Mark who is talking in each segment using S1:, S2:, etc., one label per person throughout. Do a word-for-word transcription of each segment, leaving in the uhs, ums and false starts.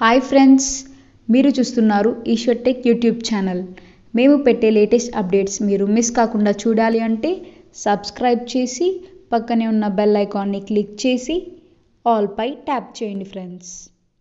S1: Hi friends, మీరు చూస్తున్నారు Eshwar tech YouTube channel. మేము పెట్టే లేటెస్ట్ అప్డేట్స్ మీరు మిస్ కాకుండా చూడాలి అంటే సబ్స్క్రైబ్ చేసి పక్కనే ఉన్న బెల్ ఐకాన్ని క్లిక్ చేసి ఆల్ పై ట్యాప్ చేయండి friends.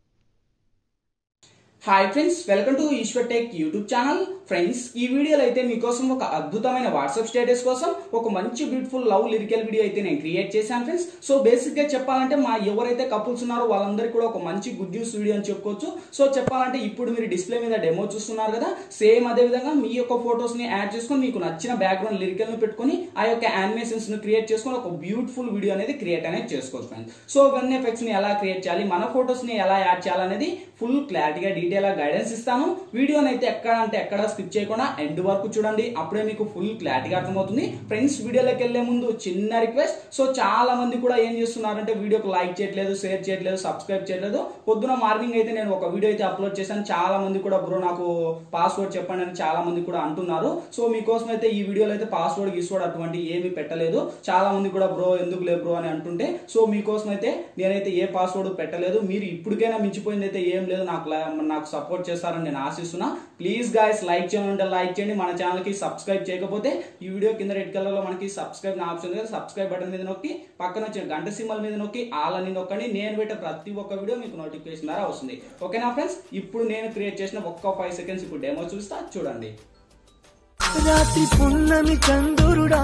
S2: Hi friends, welcome to Eshwar tech YouTube channel. Friends, ఈ వీడియోలో అయితే మీకోసం ఒక అద్భుతమైన వాట్సాప్ స్టేటస్ కోసం ఒక మంచి బ్యూటిఫుల్ లవ్ లిరికల్ వీడియో అయితే నేను క్రియేట్ చేశాను ఫ్రెండ్స్. సో బేసిక్ గా చెప్పాలంటే మా ఎవరైతే కపుల్స్ ఉన్నారో వాళ్ళందరికీ కూడా ఒక మంచి గుడ్ న్యూస్ వీడియో అని చెప్పుకోవచ్చు. సో చెప్పాలంటే ఇప్పుడు మీరు డిస్ప్లే మీద డెమో చూస్తున్నారు కదా, సేమ్ అదే విధంగా మీ యొక్క ఫొటోస్ ని యాడ్ చేసుకొని మీకు నచ్చిన బ్యాక్గ్రౌండ్ లిరికల్ ను పెట్టుకొని ఆ యొక్క యానిమేషన్స్ ను క్రియేట్ చేసుకొని ఒక బ్యూటిఫుల్ వీడియో అనేది క్రియేట్ అనేది చేసుకోవచ్చు ఫ్రెండ్స్. సో వన్ ఎఫెక్ట్స్ ని ఎలా క్రియేట్ చేయాలి, మన ఫొటోస్ ని ఎలా యాడ్ చేయాలనేది ఫుల్ క్లారిటీగా డీటెయిల్ గా గైడెన్స్ ఇస్తాను. వీడియోని అయితే ఎక్కడ అంటే ఎక్కడ స్కిప్ చేయకుండా ఎండ్ వరకు చూడండి, అప్పుడే మీకు ఫుల్ క్లారిటీగా అర్థమవుతుంది. ఫ్రెండ్స్, వీడియోలోకి వెళ్లే ముందు చిన్న రిక్వెస్ట్. సో చాలా మంది కూడా ఏం చేస్తున్నారంటే వీడియోకి లైక్ చేయట్లేదు, షేర్ చేయట్లేదు, సబ్స్క్రైబ్ చేయట్లేదు. పొద్దున మార్నింగ్ అయితే నేను ఒక వీడియో అయితే అప్లోడ్ చేశాను. చాలా మంది కూడా బ్రో నాకు పాస్వర్డ్ చెప్పండి అని చాలా మంది కూడా అంటున్నారు. సో మీకోసం అయితే ఈ వీడియోలో అయితే పాస్వర్డ్ గీస్వర్డ్ అటువంటి ఏమి పెట్టలేదు. చాలా మంది కూడా బ్రో ఎందుకు లే బ్రో అని అంటుంటే, సో మీకోసం అయితే నేనైతే ఏ పాస్వర్డ్ పెట్టలేదు. మీరు ఇప్పటికైనా మించిపోయింది అయితే ఏం లేదు, నాకు నాకు సపోర్ట్ చేస్తారని నేను ఆశిస్తున్నా. ప్లీజ్ గాయస్, లైక్ చేయండి, లైక్ చేయండి. మన ఛానల్ కి సబ్స్క్రైబ్ చేయకపోతే ఈ వీడియో కింద రెడ్ కలర్ లో మనకి సబ్స్క్రైబ్ ఆప్షన్ ఉంది, సబ్స్క్రైబ్ బటన్ మీద నొక్కి పక్కన వచ్చిన గంట సింబల్ మీద నొక్కి ఆల్ అని నొక్కండి. నేను పెట్టే ప్రతి ఒక్క వీడియో మీకు నోటిఫికేషన్ ద్వారా వస్తుంది. ఓకేనా ఫ్రెండ్స్? ఇప్పుడు నేను క్రియేట్ చేసిన ఒక్క ఫైవ్ సెకండ్స్ ఇప్పుడు డెమో చూస్తా, చూడండి.
S3: రాత్రి పున్నమి చంద్రుడా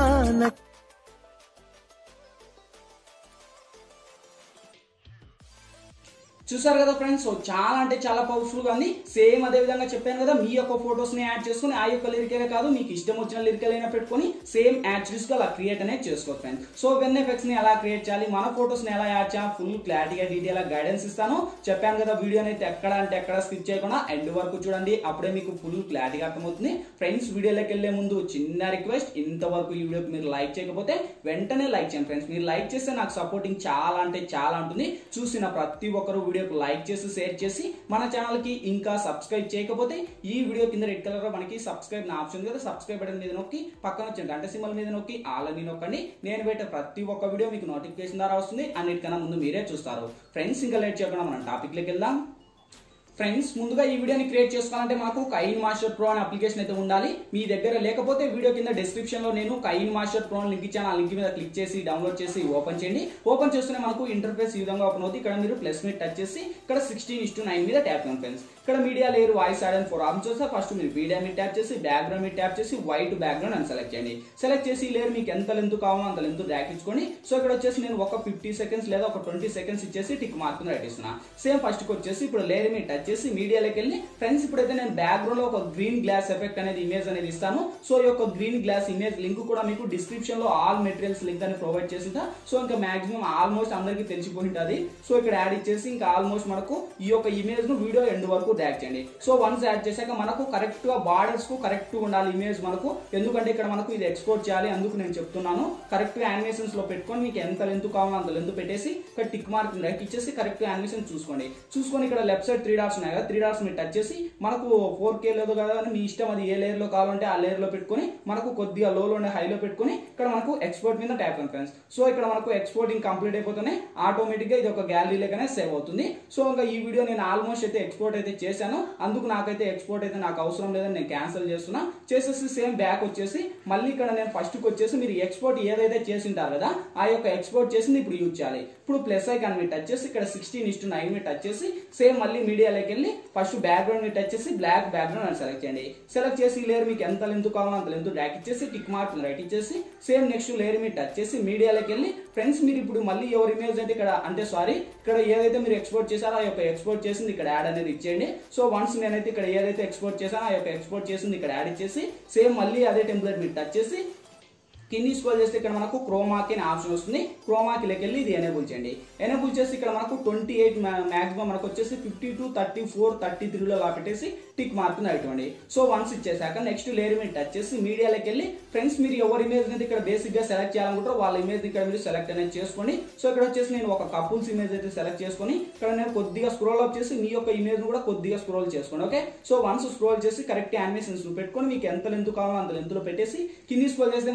S2: చూసారు కదా ఫ్రెండ్స్, సో చాలా అంటే చాలా పవర్ఫుల్ గా ఉంది. సేమ్ అదే విధంగా చెప్పాను కదా, మీ యొక్క ఫొటోస్ ని యాడ్ చేసుకుని ఆ యొక్క లిరికలే కాదు మీకు ఇష్టం వచ్చిన లిరికల్ అయినా పెట్టుకొని సేమ్ యాడ్స్ గా అలా క్రియేట్ అనేది చేసుకోవచ్చు ఫ్రెండ్స్. సో వెన్ ఎఫెక్ట్స్ ని ఎలా క్రియేట్ చేయాలి, మన ఫొటోస్ ని ఎలా యాడ్ చేయాలి ఫుల్ క్లారిటీగా డీటెయిల్ గా గైడెన్స్ ఇస్తాను. చెప్పాను కదా, వీడియోని అయితే ఎక్కడ అంటే ఎక్కడ స్కిప్ చేయకుండా ఎండ్ వరకు చూడండి, అప్పుడే మీకు ఫుల్ క్లారిటీగా అర్థమవుతుంది. ఫ్రెండ్స్, వీడియోలోకి వెళ్లే ముందు చిన్న రిక్వెస్ట్, ఇంతవరకు ఈ వీడియోకి మీరు లైక్ చేయకపోతే వెంటనే లైక్ చేయండి ఫ్రెండ్స్. మీరు లైక్ చేస్తే నాకు సపోర్టింగ్ చాలా అంటే చాలా ఉంటుంది. చూసిన ప్రతి ఒక్కరు వీడియోకి లైక్ చేసి షేర్ చేసి మన ఛానల్ కి ఇంకా సబ్స్క్రైబ్ చేయకపోతే ఈ వీడియో కింద రెడ్ కలర్ లో మనకి సబ్స్క్రైబ్ ఆప్షన్ కదా, సబ్స్క్రైబ్ బటన్ మీద నొక్కి పక్కన వచ్చిన గంట సింబల్ మీద నొక్కి ఆల్ అని నొక్కండి. నేను పెట్టే ప్రతి ఒక్క వీడియో మీకు నోటిఫికేషన్ ద్వారా వస్తుంది. అన్నిటికన్నా ముందు మీరే చూస్తారు. ఫ్రెండ్స్, ఇంకా లేట్ చేయకుండా మనం టాపిక్ లోకి వెళ్దాం. ఫ్రెండ్స్, ముందుగా ఈ వీడియోని క్రియేట్ చేసుకోవాలంటే మనకు కైన్ మాస్టర్ ప్రో అనే అప్లికేషన్ అయితే ఉండాలి. మీ దగ్గర లేకపోతే వీడియో కింద డిస్క్రిప్షన్ లో నేను కైన్ మాస్టర్ ప్రో లింక్ ఇచ్చాను. ఆ లింక్ మీద క్లిక్ చేసి డౌన్లోడ్ చేసి ఓపెన్ చేయండి. ఓపెన్ చేస్తూనే మనకు ఇంటర్ఫేస్ ఈ విధంగా ఓపెన్ అవుతుంది. ఇక్కడ మీరు ప్లస్ మీద టచ్ చేసి ఇక్కడ సిక్స్టీన్ ఇస్ టు నైన్ మీద ట్యాప్ చేయండి ఫ్రెండ్స్. ఇక్కడ media layer voice add and four options వస్తే ఫస్ట్ మీరు మీడియా మీద ట్యాప్ చేసి బ్యాక్గ్రౌండ్ మీద ట్యాప్ చేసి వైట్ బ్యాక్గ్రౌండ్ అని సెలెక్ట్ చేయండి. సెలెక్ట్ చేసి ఈ లేయర్ మీకు ఎంత లెంత్ కావాలో అంత లెంత్ డ్రాగ్ ఇచ్చుకోండి. సో ఇక్కడ వచ్చేసి నేను ఒక ఫిఫ్టీ సెకండ్స్ లేదా ఒక ట్వంటీ సెకండ్స్ ఇచ్చేసి టిక్ మార్క్ రైట్ ఇస్తున్నా. సేమ్ ఫస్ట్ కి వచ్చేసి ఇప్పుడు లేయర్ మీద టచ్ చేసి మీడియాలోకి ఫ్రెండ్స్ ఇప్పుడైతే నేను బ్యాక్గ్రౌండ్ లో ఒక గ్రీన్ గ్లాస్ ఎఫెక్ట్ అనేది ఇమేజ్ అనేది ఇస్తాను. సో ఈ యొక్క గ్రీన్ గ్లాస్ ఇమేజ్ లింక్ కూడా మీకు డిస్క్రిప్షన్ లో ఆల్ మెటీరియల్స్ లింక్ అని ప్రొవైడ్ చేసిందా. సో ఇంకా మాక్సిమం ఆల్మోస్ట్ అందరికి తెలిసిపోయి ఉంటుంది. సో ఇక్కడ యాడ్ ఇచ్చేసి ఇంకా ఆల్మోస్ట్ మనకు ఈ యొక్క ఇమేజ్ ను వీడియో ఎండ్ వరకు డ్రాగ్ చేయండి. సో వన్స్ యాడ్ చేశాక మనకు కరెక్ట్ గా బార్డర్స్ కు కరెక్ట్ గా ఉండాలి ఇమేజ్ మనకు, ఎందుకంటే ఇక్కడ మనకు ఇది ఎక్స్పోర్ట్ చేయాలి. అందుకు నేను చెప్తున్నాను కరెక్ట్ యానిమేషన్స్ లో పెట్టుకొని మీకు ఎంత లెంత్ కావాలో అంత లెంత్ పెట్టేసి ఇక్కడ టిక్ మార్క్ రైట్ ఇచ్చేసి కరెక్ట్ యానిమేషన్ చూసుకోండి. చూసుకొని ఇక్కడ లెఫ్ట్ సైడ్ త్రీ డాట్స్ ఉన్నాయి కదా, త్రీ డాట్స్ మీద టచ్ చేసి మనకు ఫోర్ కే లేదు కదా అని మీ ఇష్టం, అది ఏ లేయర్ లో కావాలంటే ఆ లేయర్ లో పెట్టుకొని మనకు కొద్దిగా లోలో ఉండే హైలో పెట్టుకొని ఇక్కడ మనకు ఎక్స్పోర్ట్ మీద ట్యాప్ చేయండి ఫ్రెండ్స్. సో ఇక్కడ మనకు ఎక్స్పోర్టింగ్ కంప్లీట్ అయిపోతేనే ఆటోమేటిక్ గా ఇది ఒక గ్యాలరీ లేకనే సేవ్ అవుతుంది. సో ఇంకా ఈ వీడియో నేను ఆల్మోస్ట్ అయితే ఎక్స్పోర్ట్ అయితే చేశాను. అందుకు నాకైతే ఎక్స్పోర్ట్ అయితే నాకు అవసరం లేదని నేను క్యాన్సిల్ చేస్తున్నా. చేసేసి సేమ్ బ్యాక్ వచ్చేసి మళ్ళీ ఇక్కడ నేను ఫస్ట్ కి వచ్చేసి మీరు ఎక్స్పోర్ట్ ఏదైతే చేసింటారు కదా ఆ యొక్క ఎక్స్పోర్ట్ చేసింది ఇప్పుడు యూజ్ చేయాలి. ఇప్పుడు ప్లస్ ఐకాన్ మీద టచ్ చేసి ఇక్కడ సిక్స్టీన్ ఇస్ టు నైన్ మీద టచ్ చేసి సేమ్ మళ్ళీ మీడియాలోకి వెళ్ళి ఫస్ట్ బ్యాక్గ్రౌండ్ మీద టచ్ చేసి బ్లాక్ బ్యాక్గ్రౌండ్ అని సెలెక్ట్ చేయండి. సెలెక్ట్ చేసి లేయర్ మీకు ఎంత లెంత్ కావాలో అంత లెంత్ డ్రాగ్ ఇచ్చేసి టిక్ మార్క్ రైట్ ఇచ్చేసి సేమ్ నెక్స్ట్ లేయర్ మీద టచ్ చేసి మీడియాలోకి వెళ్ళి ఫ్రెండ్స్ మీరు ఇప్పుడు మళ్ళీ ఎవరి ఇమేజ్ అయితే ఇక్కడ అంటే సారీ ఇక్కడ ఏదైతే మీరు ఎక్స్పోర్ట్ చేశారో ఆ యొక్క ఎక్స్పోర్ట్ చేసింది ఇక్కడ యాడ్ అనేది ఇచ్చేయండి. సో వన్స్ నేనైతే ఇక్కడ ఏదైతే ఎక్స్పోర్ట్ చేశానో ఆ యొక్క ఎక్స్పోర్ట్ చేసింది ఇక్కడ యాడ్ ఇచ్చేసి సేమ్ మళ్ళీ అదే టెంప్లెట్ మీద టచ్ చేసి కింది స్క్రోల్ చేస్తే ఇక్కడ మనకు క్రోమాకి అనే ఆప్షన్ వస్తుంది. క్రోమాకి వెళ్ళి ఇది ఎనేబుల్ చేయండి. ఎనేబుల్ చేసి ఇక్కడ మనకు ట్వంటీ ఎయిట్ మాక్సిమం మనకు వచ్చేసి fifty two thirty four thirty త్రీలో అలా పెట్టేసి టిక్ మార్క్ ఇవ్వండి. సో వన్స్ ఇచ్చేసాక నెక్స్ట్ లేయర్ మీద టచ్ చేసి మీడియాలోకి వెళ్ళి ఫ్రెండ్స్ మీరు ఎవరి ఇమేజ్ అనేది ఇక్కడ బేసిక్ గా సెలెక్ట్ చేయాలనుకుంటారో వాళ్ళ ఇమేజ్ ఇక్కడ మీరు సెలెక్ట్ అనేది చేసుకోండి. సో ఇక్కడ వచ్చేసి నేను ఒక కపుల్స్ ఇమేజ్ అయితే సెలెక్ట్ చేసుకొని ఇక్కడ నేను కొద్దిగా స్క్రోల్ అప్ చేసి మీ యొక్క ఇమేజ్ కూడా కొద్దిగా స్క్రోల్ చేసుకోండి. ఓకే, సో వన్స్ స్క్రోల్ చేసి కరెక్ట్ యానిమేషన్స్ పెట్టుకొని మీకు ఎంత లెంత్ కావాలో అంత లెంత్ లో పెట్టేసి కింది స్క్రోల్ చేస్తే మనకు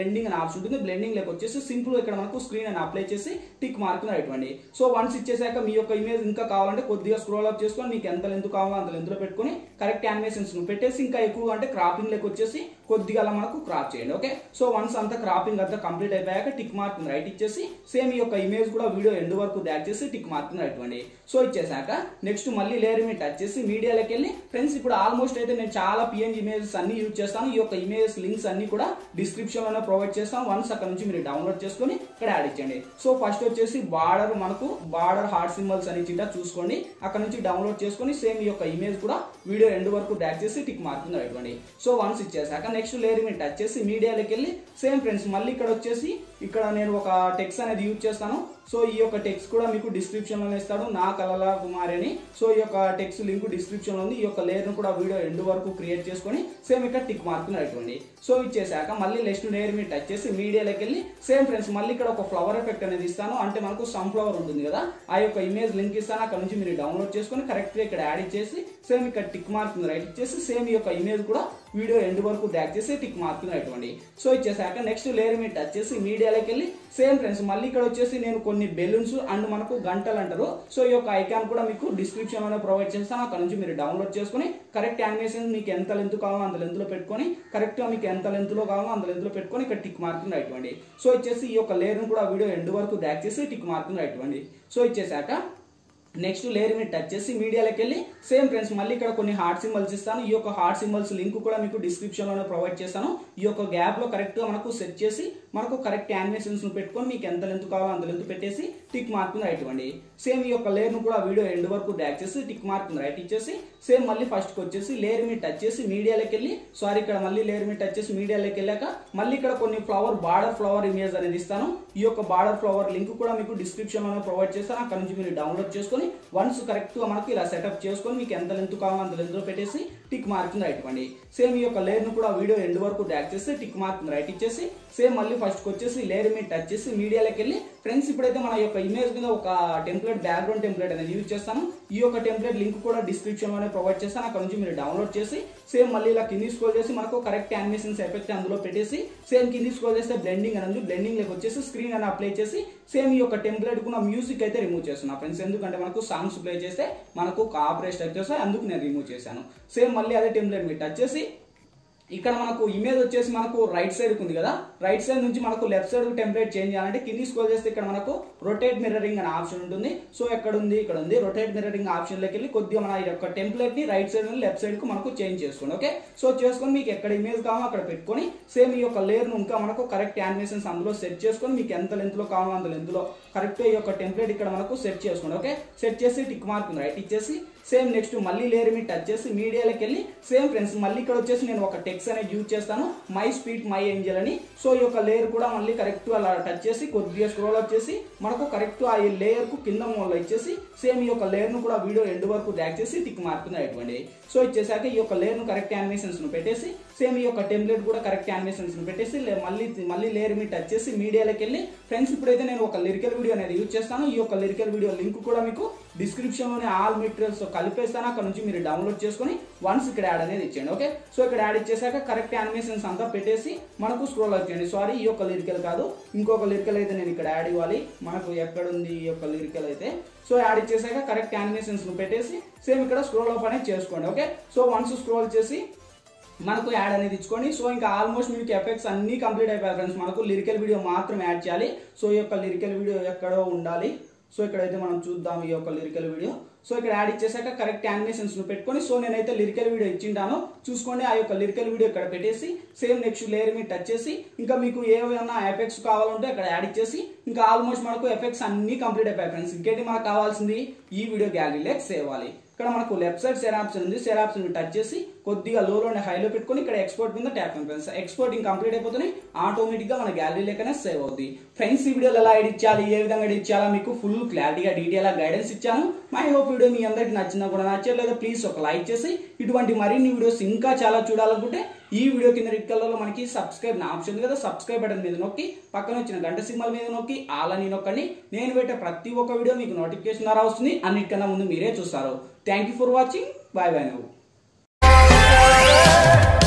S2: బ్లెండింగ్ అనే ఆప్షన్ ఉంటుంది. బ్లెండింగ్ లేక వచ్చేసి సింపుల్ ఇక్కడ మనకు స్క్రీన్ అని అప్లై చేసి టిక్ మార్క్ రైట్వండి. సో వన్స్ ఇచ్చేసాక మీ యొక్క ఇమేజ్ ఇంకా కావాలంటే కొద్దిగా స్క్రోల్ అప్ చేసుకొని మీకు ఎంత లెంత్ కావాలో అంత లెంత్ లో పెట్టుకొని కరెక్ట్ యానిమేషన్స్ ను పెట్టేసి ఇంకా ఎక్కువగా అంటే క్రాపింగ్ లేక వచ్చేసి కొద్దిగా అలా మనకు క్రాప్ చేయండి. ఓకే, సో వన్స్ అంతా క్రాపింగ్ అంతా కంప్లీట్ అయిపోయాక టిక్ మార్క్ రైట్ ఇచ్చేసి సేమ్ ఈ యొక్క ఇమేజ్ కూడా వీడియో ఎండ్ వరకు డ్రాగ్ చేసి టిక్ మార్క్ రైట్ ఇవ్వండి. సో ఇచ్చేసాక నెక్స్ట్ మళ్ళీ లేయర్ మీద టచ్ చేసి మీడియాలోకి వెళ్ళి ఫ్రెండ్స్ ఇప్పుడు ఆల్మోస్ట్ అయితే నేను చాలా పిఎన్జీ ఇమేజెస్ అన్ని యూజ్ చేస్తాను. ఈ యొక్క ఇమేజెస్ లింక్స్ అన్ని కూడా డిస్క్రిప్షన్ లోనే ప్రొవైడ్ చేస్తాను. వన్స్ అక్కడ నుంచి మీరు డౌన్లోడ్ చేసుకొని ఇక్కడ యాడ్ ఇచ్చండి. సో ఫస్ట్ వచ్చేసి బార్డర్ మనకు బార్డర్ హార్ట్ సింబల్స్ అని చిట్టా చూసుకోండి. అక్కడ నుంచి డౌన్లోడ్ చేసుకొని సేమ్ ఈ యొక్క ఇమేజ్ కూడా వీడియో ఎండ్ వరకు డ్రాగ్ చేసి టిక్ మార్క్ ఇవ్వండి. సో వన్స్ ఇచ్చేసాక నెక్స్ట్ లేయర్ మీద టచ్ చేసి మీడియాలోకి వెళ్ళి సేమ్ ఫ్రెండ్స్ మళ్ళీ ఇక్కడ వచ్చేసి ఇక్కడ నేను ఒక టెక్స్ట్ అనేది యూజ్ చేస్తాను. సో ఈ యొక్క టెక్స్ట్ కూడా మీకు డిస్క్రిప్షన్ లోనే ఇస్తాడు, నా కలల కుమారి అని. సో ఈ యొక్క టెక్స్ట్ లింక్ డిస్క్రిప్షన్ లో ఉంది. ఈ యొక్క లేయర్ ను కూడా వీడియో ఎండ్ వరకు క్రియేట్ చేసుకొని సేమ్ ఇక్కడ టిక్ మార్క్ ఇవ్వండి. సో ఇచ్చేసాక మళ్ళీ నెక్స్ట్ లేయర్ మీద టచ్ చేసి మీడియాలోకి వెళ్ళి సేమ్ ఫ్రెండ్స్ మళ్ళీ ఇక్కడ ఒక ఫ్లవర్ ఎఫెక్ట్ అనేది ఇస్తాను. అంటే మనకు సన్ ఫ్లవర్ ఉంటుంది కదా, ఆ యొక్క ఇమేజ్ లింక్ ఇస్తాను. అక్కడ నుంచి మీరు డౌన్లోడ్ చేసుకొని కరెక్ట్ గా ఇక్కడ యాడ్ ఇచ్చేసి సేమ్ ఇక్కడ టిక్ మార్క్ రైట్ ఇచ్చేసి సేమ్ ఈ యొక్క ఇమేజ్ కూడా వీడియో ఎండ్ వరకు డ్రాగ్ చేసి టిక్ మార్క్ ఇవ్వండి. సో ఇచ్చేసాక నెక్స్ట్ లేయర్ మీద టచ్ చేసి మీడియాలోకి వెళ్ళి సేమ్ ఫ్రెండ్స్ మళ్ళీ ఇక్కడ వచ్చేసి నేను కొన్ని బెలూన్స్ అండ్ మనకు గంటలు అంటారు. సో ఈ యొక్క ఐకాన్ కూడా మీకు డిస్క్రిప్షన్ లోనే ప్రొవైడ్ చేస్తాను. అక్కడ నుంచి మీరు డౌన్లోడ్ చేసుకుని కరెక్ట్ యానిమేషన్ మీకు ఎంత లెంత్ కావాలో అంత లెంత్ లో పెట్టుకొని కరెక్ట్ గా మీకు ఎంత లెంత్ లో కావాలో అంత లెంత్ లో పెట్టుకొని ఇక్కడ టిక్ మార్కింగ్ రైట్ ఇవ్వండి. సో ఇచ్చేసి ఈ యొక్క లేయర్ ను కూడా వీడియో ఎండ్ వరకు డ్రాగ్ చేసి టిక్ మార్కింగ్ రైట్ ఇవ్వండి. సో ఇచ్చేసాక నెక్స్ట్ లేయర్ మీద టచ్ చేసి మీడియాలోకి వెళ్ళి సేమ్ ఫ్రెండ్స్ మళ్ళీ ఇక్కడ కొన్ని హార్ట్ సింబల్స్ ఇస్తాను. ఈ యొక్క హార్ట్ సింబల్స్ లింక్ కూడా మీకు డిస్క్రిప్షన్ లోనే ప్రొవైడ్ చేస్తాను. ఈ యొక్క గ్యాప్ లో కరెక్ట్ గా మనకు సెట్ చేసి మనకు కరెక్ట్ యానిమేషన్స్ ను పెట్టుకొని మీకు ఎంత లెంత్ కావాలో అంత లెంత్ పెట్టేసి టిక్ మార్క్ రైట్ ఇవ్వండి. సేమ్ ఈ యొక్క లేయర్ ను కూడా వీడియో ఎండ్ వరకు డ్రాగ్ చేసి టిక్ మార్క్ రైట్ ఇచ్చేసి సేమ్ మళ్ళీ ఫస్ట్ కి వచ్చేసి లేయర్ మీద టచ్ చేసి మీడియాలోకి వెళ్ళి సారీ ఇక్కడ మళ్ళీ లేయర్ మీద టచ్ చేసి మీడియాలోకి వెళ్ళాక మళ్ళీ ఇక్కడ కొన్ని ఫ్లవర్ బార్డర్ ఫ్లవర్ ఇమేజ్ అనేది ఇస్తాను. ఈ యొక్క బార్డర్ ఫ్లవర్ లింక్ కూడా మీకు డిస్క్రిప్షన్ లోనే ప్రొవైడ్ చేస్తాను. అక్కడ నుంచి మీరు డౌన్లోడ్ చేసుకొని వన్స్ కరెక్ట్ గా మనకి ఇలా సెటప్ చేసుకొని మీకు ఎంత లెంత్ కావాలో అంత లెంత్ లో పెట్టేసి టిక్ మార్కింగ్ రైట్ ఇవ్వండి. సేమ్ ఈ యొక్క లేయర్ ను కూడా వీడియో ఎండ్ వరకు డ్రాగ్ చేసి టిక్ మార్కింగ్ రైట్ ఇచ్చేసి సేమ్ మళ్ళీ ఫస్ట్ కి వచ్చేసి లేయర్ మీద టచ్ చేసి మీడియాలోకి వెళ్ళి ఫ్రెండ్స్ ఇప్పుడైతే మన యొక్క ఇమేజ్ మీద ఒక టెంప్లెట్ బ్యాక్గ్రౌండ్ టెంప్లెట్ అనేది యూజ్ చేస్తాను. ఈ యొక్క టెంప్లెట్ లింక్ కూడా డిస్క్రిప్షన్ లోనే ప్రొవైడ్ చేస్తాను. అక్కడ నుంచి మీరు డౌన్లోడ్ చేసి సేమ్ మళ్ళీ ఇలా కింది స్క్రోల్ చేసి మనకు కరెక్ట్ యానిమేషన్స్ ఎఫెక్ట్ అందులో పెట్టేసి సేమ్ కింది స్క్రోల్ చేస్తే బ్లెండింగ్ అనేది బ్లెండింగ్ లేక వచ్చేసి స్క్రీన్ అని అప్లై చేసి సేమ్ ఈ యొక్క టెంప్లెట్ కు మ్యూజిక్ అయితే రిమూవ్ చేస్తున్నా ఫ్రెండ్స్. ఎందుకంటే మనకు సాంగ్స్ ప్లే చేస్తే మనకు కాపరేట్ స్ట్రైక్ చేస్తాయి, అందుకు నేను రిమూవ్ చేశాను. సేమ్ మళ్ళీ అదే టెంప్లెట్ మీద టచ్ చేసి ఇక్కడ మనకు ఇమేజ్ వచ్చేసి మనకు రైట్ సైడ్ ఉంది కదా, రైట్ సైడ్ నుంచి మనకు లెఫ్ట్ సైడ్ టెంప్లెట్ చేంజ్ చేయాలంటే కింది స్క్రోల్ చేస్తే ఇక్కడ మనకు రొటేట్ మిర్రరింగ్ అనే ఆప్షన్ ఉంటుంది. సో ఎక్కడ ఉంది, ఇక్కడ ఉంది. రొటేట్ మిర్రరింగ్ ఆప్షన్ లోకి వెళ్ళి కొద్దిగా మన యొక్క టెంప్లెట్ ని రైట్ సైడ్ నుండి లెఫ్ట్ సైడ్ కు మనకు చేంజ్ చేసుకోండి. ఓకే, సో చేసుకొని మీకు ఎక్కడ ఇమేజ్ కావాలో అక్కడ పెట్టుకొని సేమ్ ఈ యొక్క లేయర్ ను ఇంకా మనకు కరెక్ట్ యానిమేషన్స్ అందులో సెట్ చేసుకొని మీకు ఎంత లెంత్ లో కావాలో అంత లెంత్ లో కరెక్ట్ ఈ యొక్క టెంప్లెట్ ఇక్కడ మనకు సెట్ చేసుకోండి. ఓకే, సెట్ చేసి టిక్ మార్క్ రైట్ ఇచ్చేసి సేమ్ నెక్స్ట్ మళ్ళీ లేయర్ మీద టచ్ చేసి మీడియాలోకి వెళ్ళి సేమ్ ఫ్రెండ్స్ మళ్ళీ ఇక్కడ వచ్చేసి నేను ఒక టెక్స్ట్ అనేది యూజ్ చేస్తాను, మై స్పీడ్ మై ఏంజల్ అని. సో ఈ యొక్క లేయర్ కూడా మళ్ళీ కరెక్ట్ అలా టచ్ చేసి కొద్దిగా స్క్రోల్ అప్ చేసి మనకు కరెక్ట్ ఆ లేయర్ కు కింద మూలలో ఇచ్చేసి సేమ్ ఈ యొక్క లేయర్ ను కూడా వీడియో ఎండ్ వరకు డ్రాగ్ చేసి టిక్ మార్క్ ఇవ్వండి. సో ఇచ్చేసాక ఈ యొక్క లేయర్ ను కరెక్ట్ యానిమేషన్స్ ను పెట్టేసి సేమ్ ఈ యొక్క టెంప్లెట్ కూడా కరెక్ట్ యానిమేషన్స్ ను పెట్టేసి మళ్ళీ మళ్ళీ లేయర్ మీద టచ్ చేసి మీడియాలోకి వెళ్ళి ఫ్రెండ్స్ ఇప్పుడైతే నేను ఒక లిరికల్ వీడియో అనేది యూజ్ చేస్తాను. ఈ యొక్క లిరికల్ వీడియో లింక్ కూడా మీకు డిస్క్రిప్షన్ లోనే ఆల్ మెటీరియల్స్ కలిపేస్తాను. అక్కడ నుంచి మీరు డౌన్లోడ్ చేసుకొని వన్స్ ఇక్కడ యాడ్ అనేది ఇచ్చేయండి. ఓకే, సో ఇక్కడ యాడ్ ఇచ్చేసాక కరెక్ట్ యానిమేషన్స్ అంతా పెట్టేసి మనకు స్క్రోల్ వచ్చేయండి. సారీ ఈ యొక్క లిరికల్ కాదు, ఇంకొక లిరికల్ అయితే నేను ఇక్కడ యాడ్ ఇవ్వాలి. మనకు ఎక్కడ ఉంది ఈ యొక్క లిరికల్ అయితే. సో యాడ్ ఇచ్చేసాక కరెక్ట్ యానిమేషన్స్ ను పెట్టేసి సేమ్ ఇక్కడ స్క్రోల్ అప్ అనేది చేసుకోండి. ఓకే, సో వన్స్ స్క్రోల్ చేసి మనకు యాడ్ అనేది ఇచ్చుకోండి. సో ఇంకా ఆల్మోస్ట్ మీకు ఎఫెక్ట్స్ అన్ని కంప్లీట్ అయిపోయాయి ఫ్రెండ్స్. మనకు లిరికల్ వీడియో మాత్రం యాడ్ చేయాలి. సో ఈ యొక్క లిరికల్ వీడియో ఎక్కడో ఉండాలి. సో ఇక్కడైతే మనం చూద్దాం ఈ యొక్క లిరికల్ వీడియో. సో ఇక్కడ యాడ్ ఇచ్చేసాక కరెక్ట్ యానిమేషన్స్ ను పెట్టుకొని సో నేనైతే లిరికల్ వీడియో ఇచ్చింటాను చూసుకోండి. ఆ యొక్క లిరికల్ వీడియో ఇక్కడ పెట్టేసి సేమ్ నెక్స్ట్ లేయర్ మీద టచ్ చేసి ఇంకా మీకు ఏమైనా ఎఫెక్ట్స్ కావాలంటే అక్కడ యాడ్ ఇచ్చేసి ఇంకా ఆల్మోస్ట్ మనకు ఎఫెక్ట్స్ అన్ని కంప్లీట్ అయిపోయాయి ఫ్రెండ్స్. ఇంకేంటి మనకు కావాల్సింది ఈ వీడియో గ్యాలరీలోకి సేవ్ అవ్వాలి. ఇక్కడ మనకు లెఫ్ట్ సైడ్ షేర్ ఆప్షన్ ఉంది, షేర్ ఆప్షన్ టచ్ చేసి కొద్దిగా లోలో హైలో పెట్టుకొని ఇక్కడ ఎక్స్పోర్ట్ మీద ట్యాప్ ఫ్రెండ్స్. ఎక్స్పోర్టింగ్ కంప్లీట్ అయిపోతుంది, ఆటోమేటిక్ గా మన గ్యాలరీ లేకనే సేవ్ అవుతుంది ఫ్రెండ్స్. ఈ వీడియోలో ఎలా ఎడిట్ చేయాలి, ఏ విధంగా ఎడిట్ చేయాలా మీకు ఫుల్ క్లారిటీగా డీటెయిల్ గా గైడెన్స్ ఇచ్చాను. మై హోప్ వీడియో మీ అందరికి నచ్చినా కూడా నచ్చలేదు ప్లీజ్ ఒక లైక్ చేసి ఇటువంటి మరిన్ని వీడియోస్ ఇంకా చాలా చూడాలనుకుంటే ఈ వీడియో కింద రెడ్ కలర్ లో మనకి సబ్స్క్రైబ్ నా ఆప్షన్ ఉంది కదా, సబ్స్క్రైబ్ బటన్ మీద నొక్కి పక్కన వచ్చిన గంట సింబల్ మీద నొక్కి ఆల్ అని నొక్కండి. నేను పెట్టే ప్రతి ఒక్క వీడియో మీకు నోటిఫికేషన్ ద్వారా వస్తుంది, అన్నిటికన్నా ముందు మీరే చూస్తారు. Thank you for watching, bye bye now.